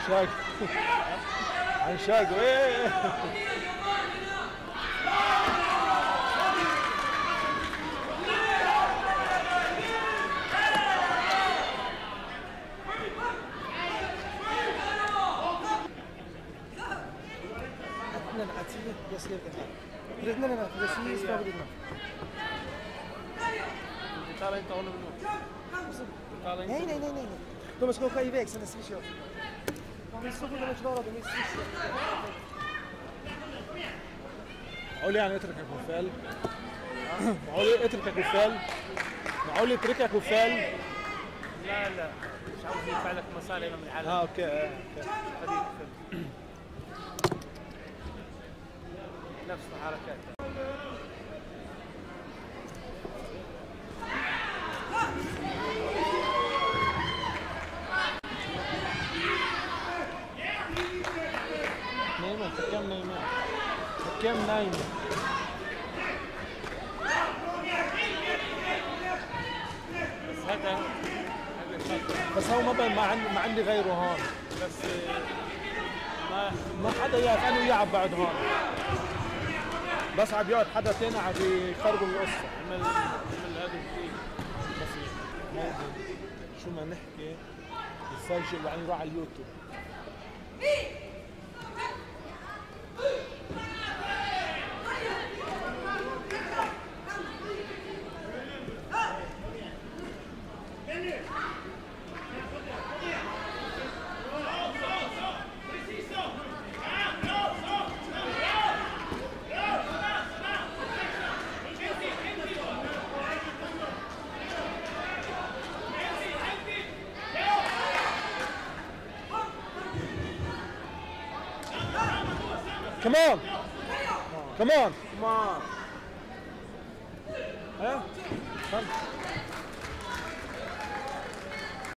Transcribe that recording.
شاق عن شاق ايه. Nej, nej, nej, nej. De ska åka iväg sen det svischar. De är så goda med klara, de är svischar. معقول يعني اتركك وفال؟ معقول اتركك وفال؟ معقول يتركك وفال؟ لا لا مش عاوز يدفع لك مصاري من العالم. اوكي نفس الحركات. نايمة حكام نايمة حكام نايمة بس هذا بس هو ما عندي غيره هون بس ما حدا يعرف انا وياه بعد هون بس عم يقعد حدا ثاني عم يخربوا القصة عمل هذا كثير بس هيدي شو ما نحكي يسجل وبعدين يروح على اليوتيوب. Come on! Come on! ما ها؟